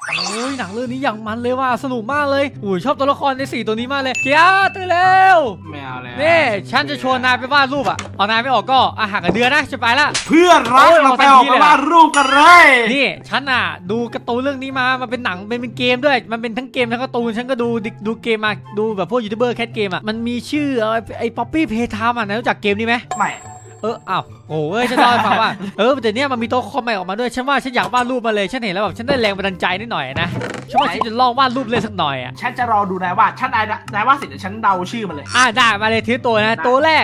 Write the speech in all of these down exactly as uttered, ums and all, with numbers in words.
โอ้ยหนังเรื่องนี้อย่างมันเลยว่ะสนุกมากเลยอุ้ยชอบตัวละครในสี่ตัวนี้มากเลยเกียร์ตื่นเร็วไม่เอาแล้วนี่ฉันจะชวนนายไปวาดรูปอ่ะเอานายไม่ออกก็อาหารกับเดือนนะจะไปละเพื่อนรักเราไปออกมาวาดรูปกันเลยนี่ฉันอ่ะดูการ์ตูนเรื่องนี้มามันเป็นหนังเป็นเป็นเกมด้วยมันเป็นทั้งเกมทั้งการ์ตูนฉันก็ดูดูเกมมาดูแบบพวกยูทูบเบอร์แคสเกมอ่ะมันมีชื่อไอ้ป๊อปปี้เพย์ไทม์อ่ะนายรู้จักเกมนี้ไหมไม่เอออ้าวโอ้ยฉันเล่าให้ฟังว่าเออแต่เนี้ยมันมีตัวคอมใหม่ออกมาด้วยฉันว่าฉันอยากวาดรูปมาเลยฉันเห็นแล้วแบบฉันได้แรงบันดาลใจนิดหน่อยนะฉันว่าฉันจะลองวาดรูปเลยสักหน่อยอ่ะฉันจะรอดูนายวาดฉันนายวาดเสร็จฉันเดาชื่อมันเลยอ่ะได้มาเลยทีตัวนะตัวแรก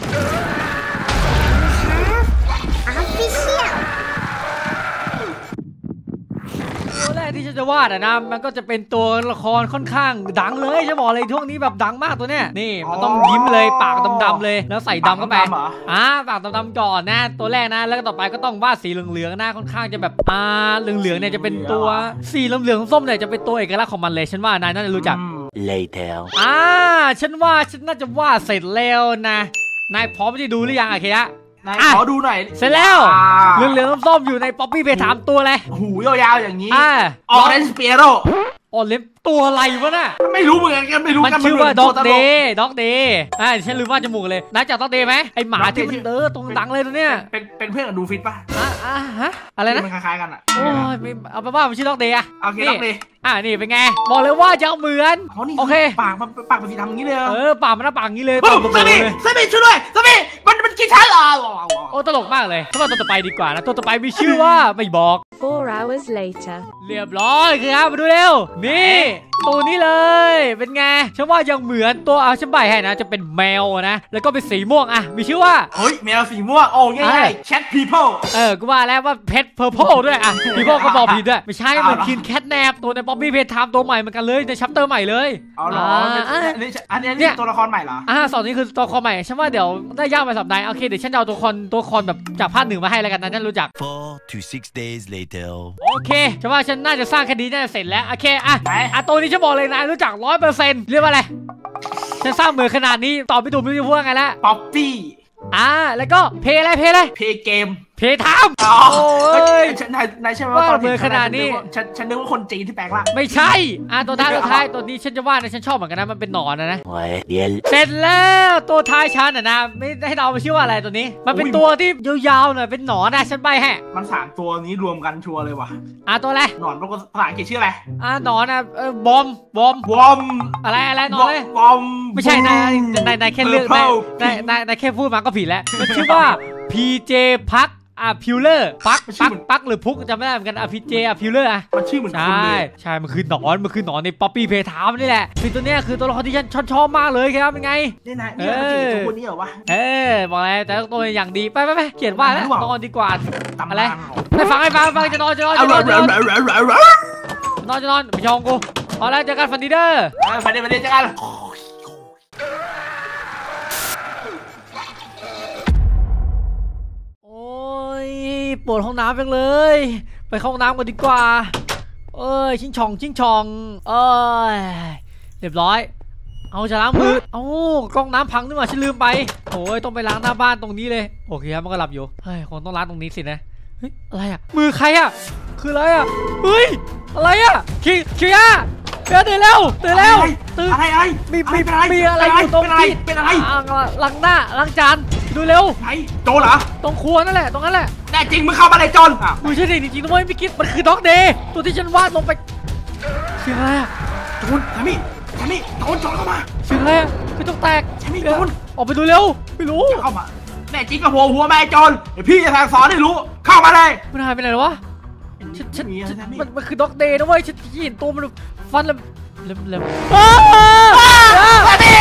ตัวแรกที่ฉันจะวาดอ่ะนะมันก็จะเป็นตัวละครค่อนข้างดังเลยจะบอกเลยช่วงนี้แบบดังมากตัวเนี้ยนี่มันต้องยิ้มเลยปากดำๆเลยแล้วใส่ดำเข้าไปอ่าปากดำๆก่อนนะตัวแรกนะแล้วก็ต่อไปก็ต้องวาดสีเหลืองๆหน้าค่อนข้างจะแบบอ่าเหลืองๆเนี่ยจะเป็นตัวสีเหลืองๆส้มเนี่ยจะเป็นตัวเอกลักษณ์ของมันเลยฉันว่านายน่าจะรู้จัก later อ่าฉันว่าฉันน่าจะวาดเสร็จแล้วนะนายพร้อมที่จะดูหรือยังอะเคียะขอดูหน่อยเสร็จแล้วเหลืองๆส้มๆอยู่ในป๊อปปี้เพย์ไทม์ตัวเลยหูยาวๆอย่างนี้อ่าออเรนจ์เปียโรออเรนจ์ตัวอะไรวะน่ะไม่รู้เหมือนกันไม่รู้มันชื่อว่าด็อกเดย์ด็อกเดย์อ่าฉันลืมว่าจมูกเลยนักจากด็อกเดย์ไหมไอหมาที่มันเออตรงดังเลยตัวเนี้ยเป็นเป็นเพื่อนกับดูฟิตป่ะอ่าอ่าฮะอะไรนะมันคล้ายๆกันอ่ะโอ้ยเอาไปว่ามันชื่อด็อกเดย์อ่ะโอเคด็อกเดย์อ่านี่เป็นไงบอกเลยว่าจะเหมือนโอเคปากมันปากมันสีดำอย่างนี้เลยเออปากมันหน้าปากอย่างนี้เลยปากมันเลยสมิช่วยด้วยสมิมันมันกินฉันเหรอโอ้ตลกมากเลยถ้าว่าตัวต่อไปดีกว่านะตัวต่อไปมีชื่อว่าไม่บอก four hours later เรียบร้อยครับมาดูเร็วนี่ตัวนี้เลยเป็นไงฉันว่ายังเหมือนตัวอ่ะฉันใบให้นะจะเป็นแมวนะแล้วก็เป็นสีม่วงอ่ะมีชื่อว่าเฮ้ยแมวสีม่วงโอ้ง่ายๆแคทพีเพิลเออกูว่าแล้วว่าเพชรเพอร์เพลด้วยอ่ะพีเพิลก็บอกผิดด้วยไม่ใช่เหมือนคินแคทแนปตัวในป๊อปปี้เพย์ไทม์ตัวใหม่เหมือนกันเลยในชัปเตอร์ใหม่เลยอ๋อเหรออันนี้อันนี้ตัวละครใหม่เหรออ่าสองนี้คือตัวละครใหม่ฉันว่าเดี๋ยวได้ยากไปสัปดาห์โอเคเดี๋ยวฉันจะเอาตัวละครตัวละครแบบจากภาคหนึ่งมาให้แล้วกันนะฉันรู้จัก four to six days later โอเคฉันว่าฉันน่าจะสร้างคดีน่าจะเสร็จแล้วโอเคอ่ะอ่ะตัวนี้ฉันบอกเลยนะรู้จักร้อยเปอร์เซ็นต์เรียกว่าอะไรฉันสร้างเหมือนขนาดนี้ตอบไม่ถูกไม่รู้จะพูดไงละป๊อปปี้อ่าแล้วก็เพย์อะไรเพย์อะไรเพย์เกมเพย์ไทม์โอ้ยนายนายใช่ไหมว่าตอนเหมือนขนาดนี้ฉันฉันนึกว่าคนจีนที่แปลงร่างไม่ใช่อ่ะตัวท้ายตัวท้ายตัวนี้ฉันจะว่านะฉันชอบเหมือนกันนะมันเป็นหนอนนะนะเดี๋ยวเสร็จแล้วตัวท้ายฉันอ่ะนะไม่ให้เราชื่อว่าอะไรตัวนี้มันเป็นตัวที่ยาวๆหน่อยเป็นหนอนนะฉันใบให้มันสามตัวนี้รวมกันชัวร์เลยว่ะอ่ะตัวอะไรหนอนภาษาอังกฤษชื่ออะไรอ่ะหนอนนะเออบอมบอมบอมอะไรอะไรหนอนเลยบอมไม่ใช่นายนายนายแค่เลือกนายนายนายแค่พูดมาก็ผิดแล้วมันชื่อว่า พี เจ พักอ่ะพิวเลอร์ปักปักปักหรือพุกจำไม่ได้เหมือนกันอ่ะพีเจอ่ะพิวเลอร์อ่ะมันชื่อเหมือนใช่ใช่มันคือหนอนมันคือหนอนในป๊อปปี้เพย์ไทม์นี่แหละคือตัวเนี้ยคือตัวละครที่ฉันชอบชอบมากเลยครับเป็นไงนี่นะนี่มันตัวนี้เหรอวะเออบอกเลยแต่ตัวอย่างดีไปไปไปเขียนว่าแล้วนอนดีกว่าอะไรให้ฟังให้ฟังฟังจะนอนจะนอนจะนอนจะนอนนอนจะนอนไปชองกูพอแล้วเจอกันฟันดีเดอร์ฟันดีฟันดีเจอกันปวดห้องน้ำจังเลยไปเข้าห้องน้ำกันดีกว่าเอ้ยชิงช่องชิงช่องเอ้ยเรียบร้อยเอาจะล้างมือเอ้ากล้องน้ำพังนี่หว่าฉันลืมไปโอ้ยต้องไปล้างหน้าบ้านตรงนี้เลยโอเคครับมันก็หลับอยู่เฮ้ยคงต้องล้างตรงนี้สินะเฮ้ยอะไรอ่ะมือใครอ่ะคืออะไรอ่ะเฮ้ยอะไรอ่ะคิคิยะเตื่นแล้วตื่นแล้วตื่นอะไรอะไรมีมีมีอะไรอยู่ตรงที่เป็นอะไรล้างหน้าล้างจานดูเร็วไหนโจรเหรอตรงครัวนั่นแหละตรงนั้นแหละแน่จริงมึงเข้ามาเลยโจรมึงใช่จริงๆนะเว้ยไม่คิดมันคือด็อกเดย์ตัวที่ฉันวาดลงไปเสียงอะไรอะโจรแซมมี่แซมมี่โจรโจรเข้ามาเสียงอะไรอะกระจกแตกแซมมี่โจรออกไปดูเร็วไม่รู้เข้ามาแน่จริงกับหัวหัวแม่โจรเดี๋ยวพี่จะสั่งสอนให้รู้เข้ามาเลยมันหายไปไหนแล้ววะฉันฉันมันมันคือด็อกเดย์นะเว้ยฉันเห็นตัวมันฟันเลยเล็มเล็มอ้าวแซมมี่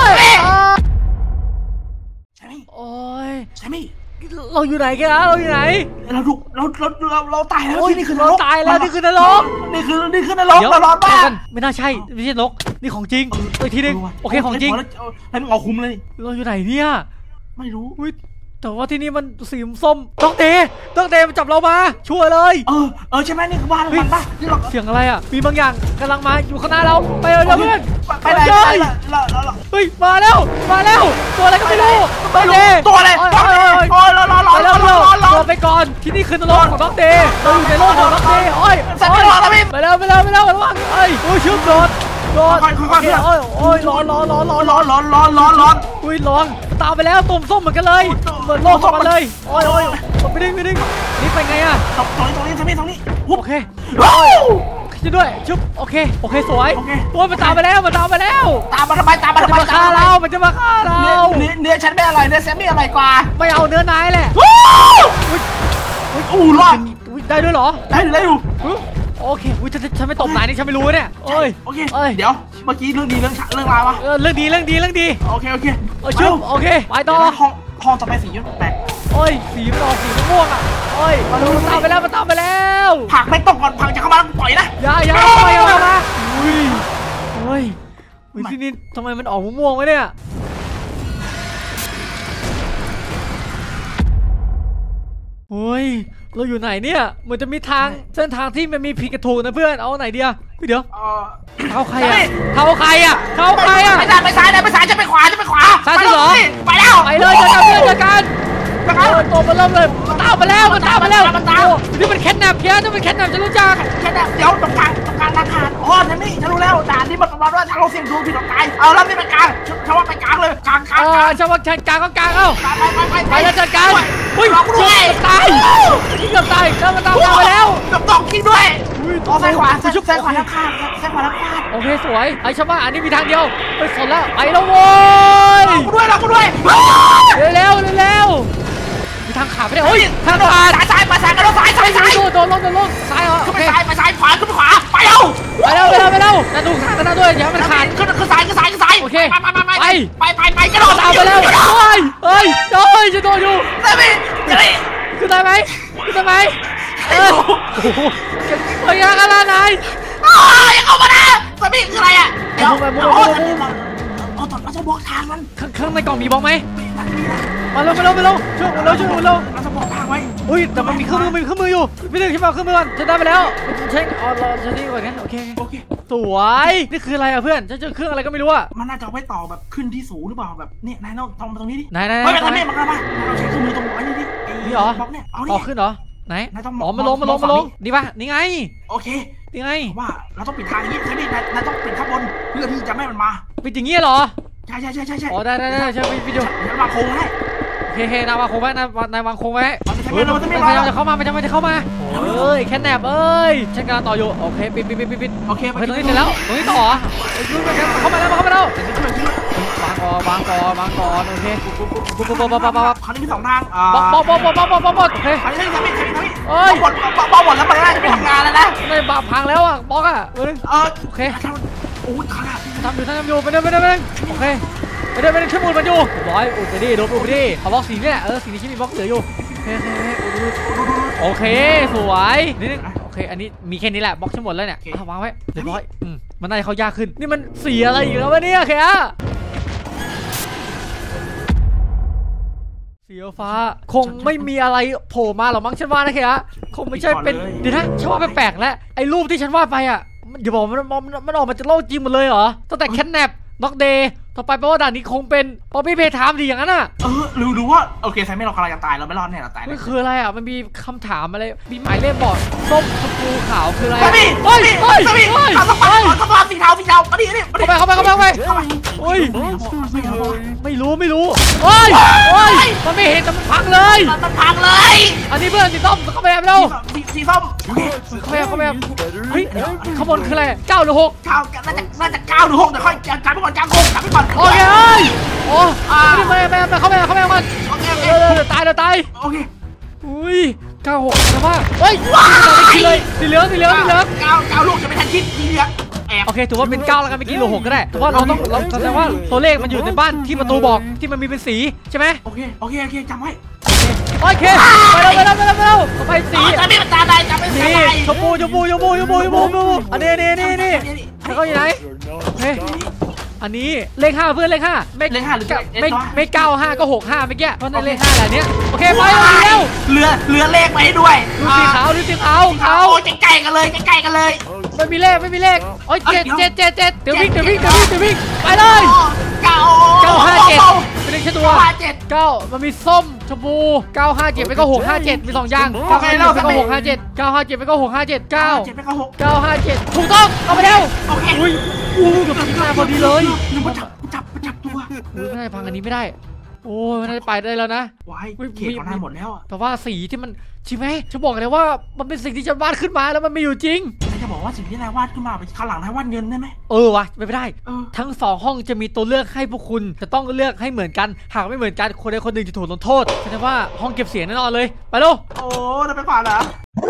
แซมมี่โอ้ยแซมมี่เราอยู่ไหนกันเราอยู่ไหนเราดูเราเราเราเราตายแล้วนี่คือนรกตายแล้วนี่คือนรกนี่คือนี่คือนรกตลอดมาไม่น่าใช่ไม่ใช่นรกนี่ของจริงอีกทีนึงโอเคของจริงให้มึงเอาคุมเลยเราอยู่ไหนเนี่ยไม่รู้อุ้ยแต่ว่าที่นี่มันสีส้มต้องเดต้องเดมันจับเรามาช่วยเลยเออเออใช่ไหมนี่คือบ้านมันปะนี่เราเสียงอะไรอ่ะมีบางอย่างกำลังมาอยู่ข้างหน้าเราไปเลยเพื่อนไปไหนไปไหนเราเราเราเฮ้ยมาแล้วมาแล้วตัวอะไรก็ไม่รู้ต้องเดตัวอะไรตัวอะไรโอ้ยรอรอรอไปรแล้อวรอรอรอตัวไปก่อนที่นี่คือนรกของต้องเดเราอยู่ในโลกของต้องเดโอ้ยสัตว์ไม่รอแล้วพี่ไปแล้วไปแล้วไปแล้วระวังเอ้ยโอ้ยชื่อโดดโดดโอ้ยโอ้ยร้อนร้อนร้อนร้อนร้อนร้อนร้อนร้อนร้อนอุ้ยร้อนตามไปแล้วตุ่มส้มเหมือนกันเลยเหมือนโลกของมันเลยโอ้ยโอ้ยไม่ได้ไม่ได้นี่ไปไงอะตรงนี้ตรงนี้ตรงนี้ตรงนี้โอเคช่วยด้วยชุบโอเคโอเคสวยโอ้ยมันตามไปแล้วมันตามไปแล้วตามมาทำไมตามมามันทำจะไมมาฆ่าเรามันจะมาฆ่าเราเนื้อเนื้อฉันไม่อร่อยเนื้อแซมมี่อร่อยกว่าไม่เอาเนื้อนายแหละอู้รอดได้ด้วยเหรอได้ได้อยู่โอเคอุ้ยฉันฉันไม่ตบนายนี่ฉันไม่รู้เนี่ยเอ้ยโอเคเดี๋ยวเมื่อกี้เรื่องดีเรื่องเรื่องร้ายวะเออเรื่องดีเรื่องดีเรื่องดีโอเคโอเคเออชุบโอเคไปต่อห้องห้องต่อไปสีแปลกโอ้ยสีมันออกสีม่วงอ่ะโอ้ยมันตามไปแล้วมันตามไปแล้วผักไม่ตกก่อนผักจะเข้ามาปล่อยนะอย่าอย่าไปเอามาอุ้ยโอ้ยอุ้ยที่นี่ทำไมมันออกม่วงๆวะเนี่ยโอ้ยเราอยู่ไหนเนี่ยเหมือนจะมีทางเส้นทางที่มันมีผิดกระถูกนะเพื่อนเอาไหนเดียวเดี๋ยวเท้าใครอะเท้าใครอะเท้าใครอะไปซ้ายไปซ้ายไปซ้ายจะไปขวาจะไปขวาซ้ายเหรอไปแล้วไปเลยจัดการเพื่อนจัดการจัดการตัวมันเริ่มเลยมันตามมาแล้วมันตามมาแล้วนี่มันแคทแนปเพี้ยนี่มันแคทแนปจะรู้จักแค่นั้นเดี๋ยวตรงกลางตรงกลางธนาคารอ๋อฉันนี่ฉันรู้แล้วด่านนี้มันประมาณว่าถ้าเราเสี่ยงดวงผิดตรงกลางเอาแล้วนี่ไปกลางฉันว่าไปกลางเลยกลางกลางเออชาวบ้านกลางก็กลางเอ้าไปไปไปไปแล้วจัดการเฮ้ยรอกูด้วยตายเกือบตายเกือบตายมาแล้วกับตอกกินด้วยเอาซ้ายขวาซ้ายซ้ายขวาทั้งข้างซ้ายขวาทั้งข้างโอเคสวยไอ้ชาวบ้านอันนี้มีทางเดียวไปสนแล้วไปแล้วโว้ยรอกูด้วยรอกูด้วยเร็วเร็วเร็วมีทางขาไม่ได้เฮ้ยทางขาซ้ายซ้ายมาซ้ายกระโดดซ้ายซ้ายซ้ายโดนโดนลงโดนลงซ้ายเหรอขึ้โอนไปเคซ้ายไปซ้ายขวาขึ้นไปขวาไปเร็วไปเร็วไปเร็วไปเร็วจะดูทางกันนะด้วยอย่าให้มันขาดขึ้นขึ้นซ้ายขึ้นซ้ายขึ้นซ้ายโอเคไปไปไปไปไปไปไปกระโดดตามไปแล้วเฮ้ยเฮ้ยเฮ้ยจะโดนอยู่ได้ไหมได้ขึ้นได้ไหมขึ้นได้ไหมเออโอ้โหเฮ้ยขนาดไหนโอ้ยเอามานะสามีคืออะไรอ่ะเดี๋ยวเอาเอาตอนเราจะบอกทางมันข้างในกล่องมีบล็อกไหมมาเร็วมาเร็วมาเร็วช่วยมาเร็วช่วยมาเร็วเราจะบอกทางไว้อุ้ยแต่มันมีเครื่องมือมีเครื่องมืออยู่พี่ดึงขึ้นมาเครื่องมือก่อนฉันได้ไปแล้วเช็คอ๋อรอฉันนี่ก่อนนะโอเคโอเคสวยนี่คืออะไรอ่ะเพื่อนฉันเจอเครื่องอะไรก็ไม่รู้อ่ะมันน่าจะไว้ต่อแบบขึ้นที่สูงหรือเปล่าแบบเนี่ยนายต้องตรงตรงนี้ดิไหนไหนไม่เป็นไรไม่เป็นไรเราใช้เครื่องมือตรงไอ้นี่ดิบล็อกเนี่ยเอาต่อดิขึ้นเหรอไหนนายต้องอ๋อมาลงมาลงมาลงนี่ปะนี่ไงโอเคนี่ไงว่าเราต้องปิดทางนี้ใช่ไหมนายนายต้องปิดข้างบนเพื่อที่จะไม่มันมาปิดอย่างงี้เหรอใช่ใช่ใช่ใช่ใช่อ๋อได้ได้ได้ใช่วิดีโอเดี๋ยวมาโค้งให้โอเคโอเคนายวางโคงไว้นานายวางโคงไว้มันจะเฮ้ยไม่มันมันจะไม่ไม่พยายามมาจะเข้ามามันจะไม่จะเข้ามาเอ้ยแค่แนบเอ้ยฉันกำลังต่ออยู่โอเคปิดปิดปิดปิดปิดโอเคโอเคตรงนี้เสร็จแล้วตรงนี้ต่อไอ้ยูมันเข้ามาแล้วเข้ามาแล้ววางก่อนวางก่อนวางก่อนโอเคปุ๊บปุ๊บปุ๊บปุ๊บปุ๊บปุ๊บคราวนี้มีสองทางอ่าบล็อกบล็อกบล็อกบล็อกบล็อกบล็อกบล็อกโอเคคราวนี้ใช่ไหมใช่ไหมเอ้ยบอลบอลหมดแล้วมันน่าจะไม่ทำงานแล้วนะไม่บาพังแล้วอ่ะบล็อกอ่ะเออเออโอเคโอ้ยขนาดทำอยู่ทำอยู่ไปเดินไปเดินไปเดินโอเคไปเดินไปเดินช่วยมูลมันอยู่ร้อยอุดไปดิโดนอุดไปดิเอาบล็อกสีเนี่ยเออสีนี้ฉันมีบล็อกเหลืออยู่โอเคสวยนี่โอเคอันนี้มีแค่นี้แหละบล็อกทั้งหมดแล้วเนี่ยวางไว้เรียบร้อยอืมมันน่าจะเข้ายากขึ้นนี่มันสีอะไรอีกแล้ววะเนี่ยแค่สีฟ้าคงไม่มีอะไรโผล่มาหรอกมั้งฉันว่านะแค่คงไม่ใช่เป็นเดี๋ยวนะฉันว่าแปลกๆแล้วไอ้รูปที่ฉันวาดไปอ่ะอย่าบอกมันมันออกมาจากโลกจริงหมดเลยเหรอตั้งแต่แคทแนปน็อกเดย์ต่อไปแปลว่าด่านนี้คงเป็นป๊อปปี้เพย์ไทม์ดีอย่างนั้นอ่ะเออรู้รู้ว่าโอเคไซไม่เรากำลังจะตายเราไม่รอดแน่เราตายมันคืออะไรอ่ะมันมีคำถามอะไรมีหมายเลขบอกส้มชมพูขาวคืออะไรสามีเฮ้ยเฮ้ยสามีเฮ้ยเอาสปาร์ตสปาร์ตสีเทาสีเทามาดิมาดิเข้าไปเข้าไปเข้าไปเข้าไปเข้าไปเฮ้ยไม่รู้ไม่รู้เฮ้ยเฮ้ยมันไม่เห็นแต่มันพังเลยมันพังเลยอันนี้เพื่อนสีส้มเข้าไปแล้วสีสีส้มโอเคเข้าไปเข้าไปเฮ้ยข้างบนคืออะไรเก้าหรือหกเก้าน่าจะน่าจะเก้าหรือหกเดี๋ยวค่อยจับไปก่อนจับหกจับไปก่อนโอเคเฮ้ยโอ้ไม่ไม่ไม่เข้าไปเข้าไปก่อนโอเคโอเคเออเดี๋ยวตายเดี๋ยวตายโอเคอุ้ยเก้าหกนะว่าเฮ้ยเลยสีเหลืองสีเหลืองสีเหลืองเก้าเก้าลูกจะไม่ทันคิดสีเหลืองแอบโอเคถือว่าเป็นเก้าแล้วกันไม่กินโลหกก็ได้เพราะว่าเราต้องเราแสดงว่าตัวเลขมันอยู่ในบ้านที่ประตูบอกที่มันมีเป็นสีใช่ไหมโอเคโอเคโอเคจำไว้โอเคไปแล้วไปแล้วไปแล้วไปแล้วไปสีจะไม่มันตาได้จะไม่สีตาได้ชมพูชมพูชมพูชมพูชมพูอันนี้นี่นี่นี่แล้วก็อยู่ไหนโอเคไปอันนี้เลขห้าเพื่อนเลขห้าไม่เลขห้าหรือไม่ไม่เก้าห้าก็หกห้าเมื่อกี้เพราะนั่นเลขห้าแหละเนี้ยโอเคไปเร็วเรือเรือเลขมาให้ด้วยดูสีขาวดูสีขาวขาวใกล้ๆกันเลยใกล้ๆกันเลยไม่มีเลขไม่มีเลขโอ้ยเจ็ดเจ็ดเจ็ดเจ็ดเดี๋ยววิ่งเดี๋ยววิ่งเดี๋ยววิ่งเดี๋ยววิ่งไปเลยเก้าเก้าห้าเจ็ดเป็นเลขตัวห้าเจ็ดเก้ามันมีส้มชมพูเก้าห้าเจ็ดไปก็หกห้าเจ็ดมีสองอย่างเก้าห้าเจ็ดไปก็หกห้าเจ็ดเก้าห้าเจ็ดไปก็หกห้าเจ็ดเก้าเจ็ดไปก็หกเก้าห้าเจ็ดถูกต้องเอาไปเร็วโอเคอุ้ยอู้เกับมาพอดีเลยหนูมาจับจับจับตัวอุ้ยไม่ได้พังอันนี้ไม่ได้โอ้ยไม่ได้ไปได้แล้วนะไว้เขตของนายหมดแล้วแต่ว่าสีที่มันใช่ไหมฉันบอกเลยว่ามันเป็นสิ่งที่ฉันวาดขึ้นมาแล้วมันไม่อยู่จริงนายจะบอกว่าสิ่งที่นายวาดขึ้นมาเป็นข้างหลังนายวาดเงินได้ไหมเออวะไม่ได้เออทั้งสองห้องจะมีตัวเลือกให้พวกคุณจะต้องเลือกให้เหมือนกันหากไม่เหมือนกันคนใดคนหนึ่งจะถูกลงโทษแสดงว่าห้องเก็บเสียงแน่นอนเลยไปลูกโอ้นายเป็นฝ่ายเหรอ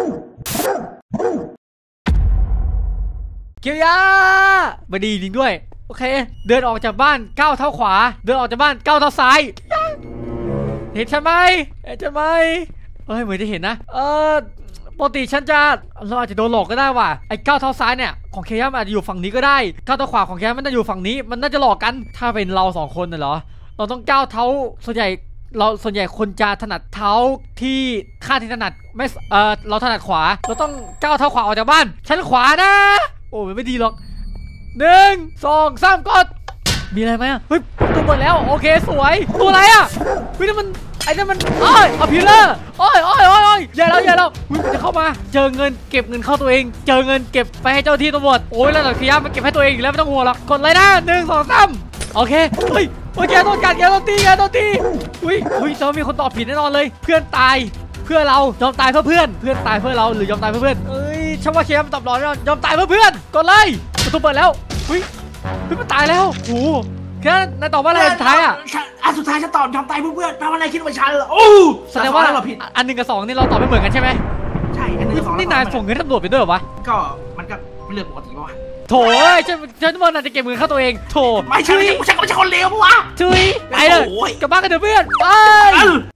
เกียร์ยาบดีจริงด้วยโอเคเดินออกจากบ้านก้าวเท้าขวาเดินออกจากบ้านก้าวเท้าซ้ายเห็นฉันไหมเห็นฉันไหมเอ้ยเหมือนจะเห็นนะเออปกติฉันจะเราอาจจะโดนหลอกก็ได้ว่ะไอ้ก้าวเท้าซ้ายเนี่ยของเคย่ามันอาจจะอยู่ฝั่งนี้ก็ได้ก้าวเท้าขวาของเคย่ามันน่าจะอยู่ฝั่งนี้มันน่าจะหลอกกันถ้าเป็นเราสองคนน่ะเหรอเราต้องก้าวเท้าส่วนใหญ่เราส่วนใหญ่คนจะถนัดเท้าที่ข้างที่ถนัดไม่เออเราถนัดขวาเราต้องก้าวเท้าขวาออกจากบ้านฉันขวานะโอ้ยไม่ดีหรอกหนึ่งสองสามกดมีอะไรไหมอ่ะเฮ้ยตัวหมดแล้วโอเคสวยตัวอะไรอ่ะเฮ้ยนี่มันไอ้นี่มันโอ้ยเอาพิลเลอร์โอ้ยโอ้ยโอ้ยโอ้ยอย่าแล้วอย่าแล้วมันจะเข้ามาเจอเงินเก็บเงินเข้าตัวเองเจอเงินเก็บไปให้เจ้าที่ตำรวจโอ้ยแล้วหลักขยะมันเก็บให้ตัวเองแล้วไม่ต้องห่วงหรอกกดเลยนะหนึ่งสองสามโอเคเฮ้ยโอเคโดนกัดแกโดนตีแกโดนตีอุ้ยอุ้ยจะมีคนตอบผิดแน่นอนเลยเพื่อนตายเพื่อเรายอมตายเพื่อเพื่อนเพื่อนตายเพื่อเราหรือยอมตายเพื่อเพื่อนเอ้ยฉันว่าเคมตอบรอแน่นอนยอมตายเพื่อเพื่อนกดเลยประตูเปิดแล้วเฮ้ยเฮ้ยมันตายแล้วโอ้แค่นายตอบว่าอะไรสุดท้ายอ่ะอันสุดท้ายฉันตอบยอมตายเพื่อนๆแปลว่าอะไรคิดว่าฉันเหรอโอ้แสดงว่าเราผิดอันหนึ่งกับสองนี่เราตอบไม่เหมือนกันใช่ไหมใช่อันหนึ่งกับสองนี่นายส่งเงินตำรวจไปด้วยเหรอวะก็มันก็เรื่องปกติป่ะโถเอ้ยฉันฉันว่านายจะเก็บเงินเข้าตัวเองโถไม่ใช่ฉันก็ไม่ใช่คนเลวปะวะชุยไปเลยโอ้ยกลับบ้านกันเถอะเพื่อนไป